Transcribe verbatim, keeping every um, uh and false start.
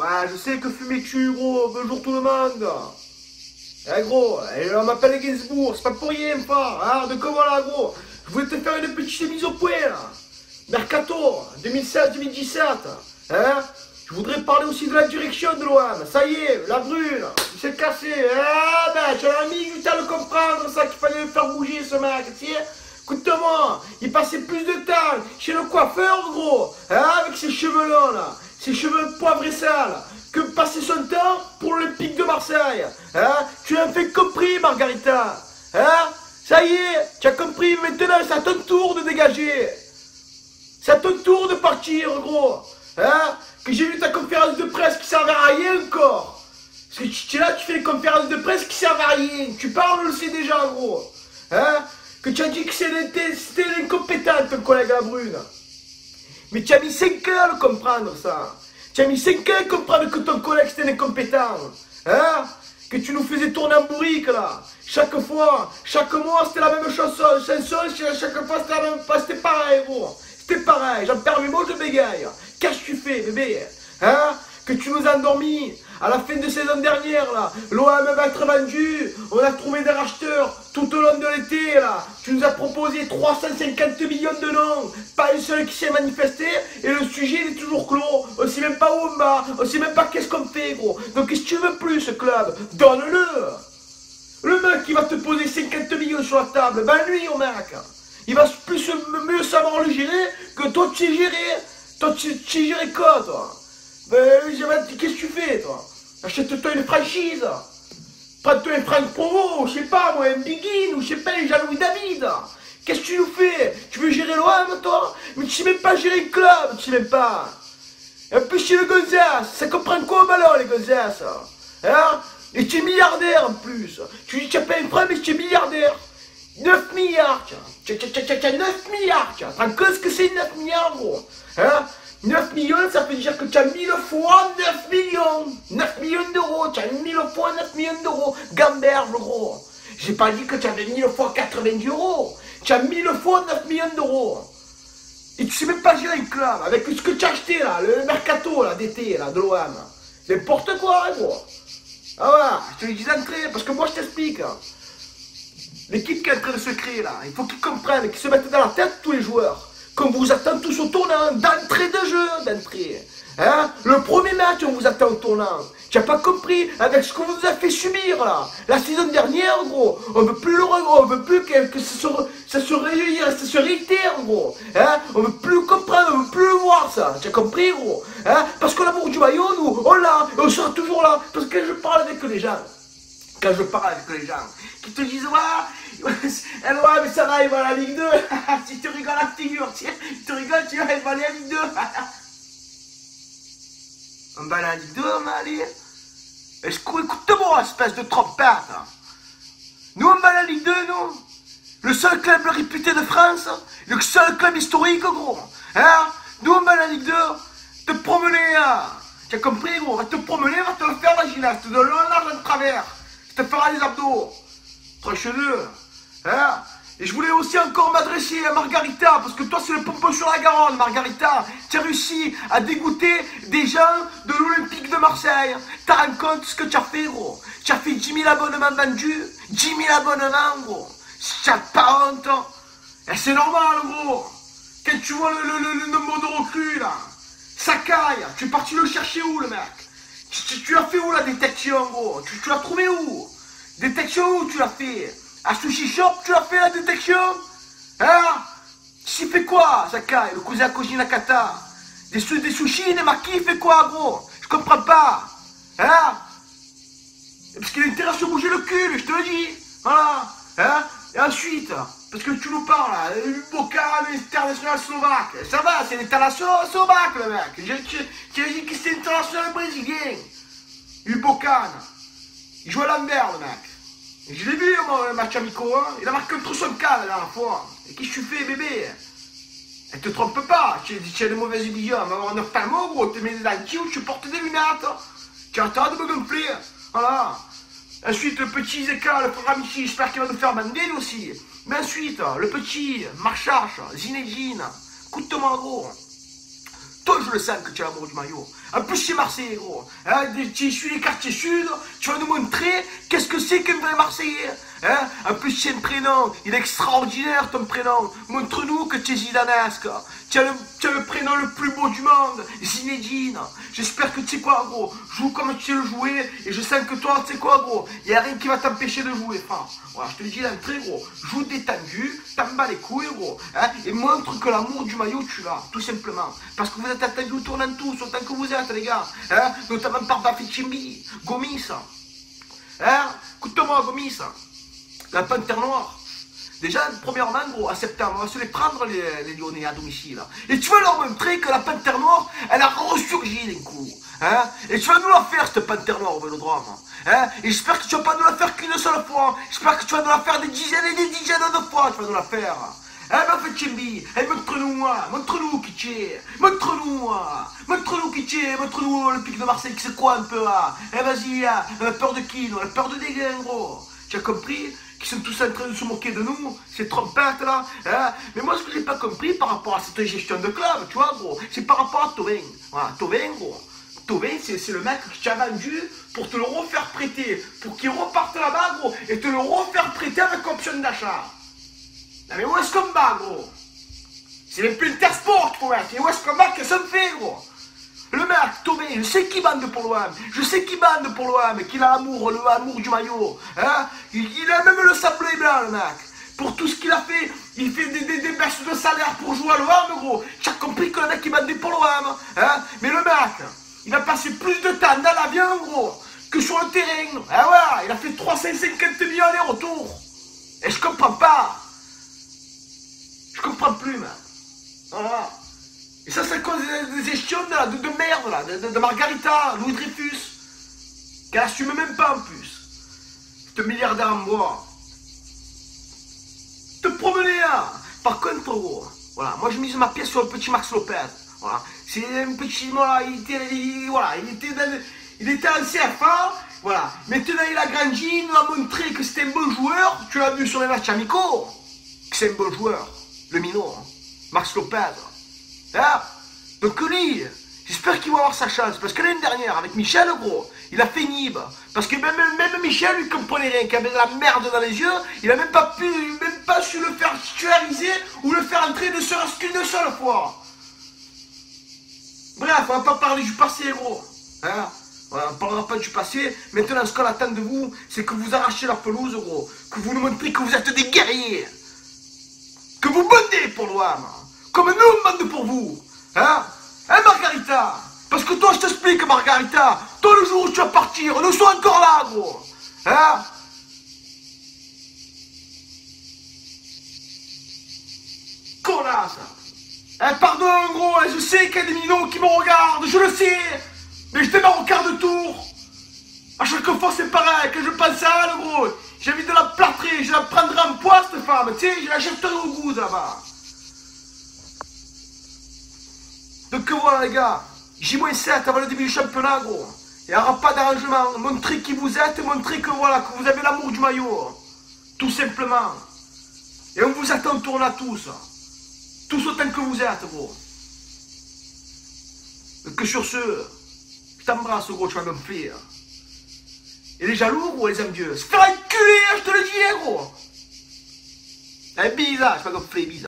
Ouais, je sais que fumais-tu, gros, bonjour tout le monde. Eh, gros, on m'appelle Gainsbourg, c'est pas pour rien, pas. Hein, de comment là, gros? Je voulais te faire une petite mise au point, là. Mercato, deux mille seize deux mille dix-sept. Hein? Je voudrais parler aussi de la direction de l'O M. Ça y est, la brune, il s'est cassé. Ah, ben, j'avais mis du temps à le comprendre, ça, qu'il fallait le faire bouger, ce mec, tu sais. Écoute-moi, il passait plus de temps chez le coiffeur, gros, hein, avec ses cheveux longs, là, ses cheveux poivre et sale, que passer son temps pour l'Olympique de Marseille. Hein? Tu as fait compris, Margarita. Hein? Ça y est, tu as compris, maintenant, c'est à ton tour de dégager. C'est à ton tour de partir, gros. Hein? Que j'ai vu ta conférence de presse qui servait à rien encore. Parce que tu es là, tu fais des conférences de presse qui servent à rien. Tu parles, on le sait déjà, gros. Hein? Que tu as dit que c'était l'incompétent, ton collègue à Brune. Mais tu as mis cinq ans à le comprendre, ça. Tu as mis cinq ans à comprendre que ton collègue c'était incompétent. Hein? Que tu nous faisais tourner en bourrique, là. Chaque fois, chaque mois, c'était la même chanson. chanson chaque fois, c'était la même. C'était pareil, gros. C'était pareil. J'en perds mes mots, je bégaye. Qu'est-ce que tu fais, bébé? Hein? Que tu nous as endormis à la fin de saison dernière, là. L'O M va être vendu. On a trouvé des racheteurs tout au long de l'été, là. Tu nous as proposé trois cent cinquante millions de noms. Pas un seul qui s'est manifesté. Et le sujet, il est toujours clos. On sait même pas où on va. On sait même pas qu'est-ce qu'on fait, gros. Donc, qu'est-ce que tu veux plus, ce club? Donne-le. Le mec qui va te poser cinquante millions sur la table, ben lui, au mec. Il va plus mieux savoir le gérer que toi, tu sais gérer. Toi, tu sais gérer quoi, toi? Ben, qu'est-ce que tu fais, toi? Achète-toi une franchise. Prends-toi un Franck Provo, je sais pas, moi, un Biguin, ou je sais pas, un Jean-Louis David. Qu'est-ce que tu nous fais? Tu veux gérer l'O M, toi? Mais tu sais même pas gérer le club, tu sais même pas. Et en plus, chez le Gonzès, ça comprend quoi au ballon, les Gonzès? Hein? Et tu es milliardaire, en plus. Tu dis, tu n'as pas un franc, mais tu es milliardaire. neuf milliards, tiens. Tu as neuf milliards, tiens. T'en compte ce que c'est neuf milliards, gros? Hein? neuf millions, ça veut dire que tu as mille fois neuf millions. neuf millions d'euros, tu as mille fois neuf millions d'euros. Gamberge, gros. J'ai pas dit que tu avais mille fois quatre-vingt-dix euros. Tu as mille fois neuf millions d'euros. Et tu sais même pas gérer un club. Avec ce que tu as acheté, là, le mercato, là, d'été, là, de l'O M. C'est n'importe quoi, hein, gros. Ah voilà, je te le dis d'entrée, parce que moi, je t'explique. Hein. L'équipe qui est en train de se créer, là, il faut qu'ils comprennent, qu'ils se mettent dans la tête, tous les joueurs. Qu'on vous attend tous au tournant, d'entrée de jeu, d'entrée. Hein? Le premier match, on vous attend au tournant. Tu n'as pas compris avec ce qu'on vous a fait subir, là. La saison dernière, gros, on ne veut plus le regret, on ne veut plus que, que ça, se, ça, se ré, ça se réitère, gros. Hein? On ne veut plus le comprendre, on ne veut plus le voir, ça. Tu as compris, gros? Hein? Parce que l'amour du maillot, nous, on l'a, et on sera toujours là. Parce que je parle avec les gens. Quand je parle avec les gens, qui te disent, ouais, ouais, mais ça va, il va à la Ligue deux. Si tu rigoles à la figure, tu, tu rigoles, tu vas, il va aller à la Ligue deux. On va aller à la Ligue deux, on va aller. Écoute-moi, espèce de trompette. Nous, on va à la Ligue deux, nous. Le seul club réputé de France, le seul club historique, gros. Hein? Nous, on va à la Ligue deux, te promener, hein. Tu as compris, gros? On va te promener, on va te le faire, la gymnaste, de long, large, de travers. Je te ferai les abdos. Tranche-le. Hein? Et je voulais aussi encore m'adresser à Margarita, parce que toi, c'est le pompon sur la Garonne, Margarita. Tu as réussi à dégoûter des gens de l'Olympique de Marseille. Tu as rendu compte ce que tu as fait, gros? Tu as fait dix mille abonnements vendus. dix mille abonnements, gros. Tu n'as pas honte. Et c'est normal, gros. Quand tu vois le, le, le, le nombre de recrues, là, ça caille. Tu es parti le chercher où, le mec? Tu, tu, tu l'as fait où, la détection, gros? Tu, tu l'as trouvé où? Détection où tu l'as fait? À Sushi Shop, tu l'as fait la détection? Hein? Tu fait quoi, Sakai, le cousin Koji Nakata? Des, des sushis, des maquis, il fait quoi, gros? Je comprends pas. Hein? Parce qu'il a intérêt à se bouger le cul, je te le dis. Voilà. Hein? Et ensuite, parce que tu nous parles, là, Ubokan, international slovaque. Ça va, c'est l'international slovaque, le mec. Tu as dit que c'était international brésilien. Ubokan. Il joue à l'envers, le mec. Et je l'ai vu, moi, le match amico, hein. Il a marqué contre son cas la dernière fois. Et qu'est-ce que tu fais, bébé? Elle te trompe pas. Tu as de mauvaises visions. On va avoir un ophtalmo, gros. Tu mets des lentilles ou tu portes des lunettes. Tu attends de me gonfler. Voilà. Ensuite, le petit Zeka, le programme ici, j'espère qu'il va nous faire bander aussi. Mais ensuite, le petit Marchache, Zinedine. Écoute-moi, gros. Toi, je le sens que tu as l'amour du maillot. En plus, chez Marseille, gros. Hein, tu suis les quartiers sud, tu vas nous montrer qu'est-ce que c'est qu'un vrai Marseillais. Hein. En plus, tu as un prénom, il est extraordinaire ton prénom. Montre-nous que tu es zidanesque. Tu as, le, tu as le prénom le plus beau du monde, Zinedine. J'espère que tu sais quoi, gros. Joue comme tu sais le jouer. Et je sens que toi, tu sais quoi, gros. Il n'y a rien qui va t'empêcher de jouer, frère. Voilà, je te le dis d'entrée, gros. Joue détendu, t'en bats les couilles, gros. Hein, et montre que l'amour du maillot, tu l'as, tout simplement. Parce que vous êtes attendus autour d'un tous, autant que vous êtes, les gars. Hein, notamment par Bafétimbi, Gomis. Hein, écoute-moi, Gomis. La panthère noire. Déjà, premièrement, gros, à septembre, on va se les prendre, les, les Lyonnais, à domicile. Et tu vas leur montrer que la panthère noire, elle a ressurgi d'un coup. Hein? Et tu vas nous la faire, cette panthère noire au Vélodrome. Hein? Et j'espère que tu vas pas nous la faire qu'une seule fois. J'espère que tu vas nous la faire des dizaines et des dizaines de fois. Tu vas nous la faire. Hein, ma fait Chimbi, hey, montre-nous, montre-nous qui tu es. Montre-nous, montre-nous qui tu es. Montre-nous le pic de Marseille, c'est quoi un peu là? Eh, vas-y, on a peur de qui? On a peur de dégain, gros. Tu as compris? Qui sont tous en train de se moquer de nous, ces trompettes là, hein. Mais moi ce que j'ai pas compris par rapport à cette gestion de club, tu vois gros, c'est par rapport à Thauvin. Voilà, Thauvin gros, Thauvin c'est le mec qui t'a vendu pour te le refaire prêter, pour qu'il reparte là-bas gros, et te le refaire prêter avec option d'achat. Non mais où est-ce qu'on va gros? C'est même plus Intersport qu'il faut mettre, et où est-ce qu'on va que ça me fait gros? Le mec, Thauvin, je sais qu'il bande pour l'O M, je sais qu'il bande pour l'O M, qu'il a l'amour, l'amour du maillot, hein. Il, il a même le sablé blanc, le mec. Pour tout ce qu'il a fait, il fait des, des, des baisses de salaire pour jouer à l'O M, gros. Tu as compris que le mec, il bande pour l'O M, hein. Mais le mec, il a passé plus de temps dans l'avion, gros, que sur le terrain. Ah ouais, il a fait trois cent cinquante millions aller-retour. Et je comprends pas. Je comprends plus, mec. Voilà. Et ça, c'est à cause des, des gestions de, de, de merde, là, de, de, de Margarita, Louis Dreyfus, qu'elle assume même pas en plus. Ce milliardaire en bois. Te promener, hein. Par contre, gros, voilà, moi je mise ma pièce sur le petit Max Lopez. Voilà, c'est un petit, voilà, il était, il, voilà, il était, dans, il était en C F A, voilà. Maintenant, il a grandi, il nous a montré que c'était un bon joueur. Tu l'as vu sur les matchs amicaux, que c'est un bon joueur, le minot, hein. Max Lopez. Hein? Donc lui, j'espère qu'il va avoir sa chance. Parce que l'année dernière, avec Michel, gros, il a fait Nib. Parce que même, même Michel, lui, comprenait rien. Qu'il avait de la merde dans les yeux, il a même pas pu, même pas su le faire titulariser ou le faire entrer ne serait-ce qu'une seule fois. Bref, on va pas parler du passé, gros. Hein? Voilà, on parlera pas du passé. Maintenant, ce qu'on attend de vous, c'est que vous arrachez la pelouse, gros. Que vous nous montrez que vous êtes des guerriers. Que vous bondez pour l'O M. Comme nous, on bande pour vous. Hein? Hein, Margarita? Parce que toi, je t'explique, Margarita. Toi, le jour où tu vas partir, nous sommes encore là, gros. Hein? Connasse. Hein, pardon, gros, je sais qu'il y a des minots qui me regardent, je le sais. Mais je démarre au quart de tour. À chaque fois, c'est pareil. Quand je pense à elle, gros, j'ai envie de la plâtrer. Je la prendrai en poids, cette femme. Tu sais, je la jetterai au goût, là-bas. Donc voilà les gars, J sept avant le début du championnat gros. Il n'y aura pas d'arrangement, montrez qui vous êtes, montrez que voilà, que vous avez l'amour du maillot. Tout simplement. Et on vous attend tourner à tous. Tous autant que vous êtes gros. Et que sur ce, je t'embrasse gros, tu vas me faire. Et les jaloux gros, les envieux, se faire enculer, je te le dis gros. Un bise, je vais me faire bise.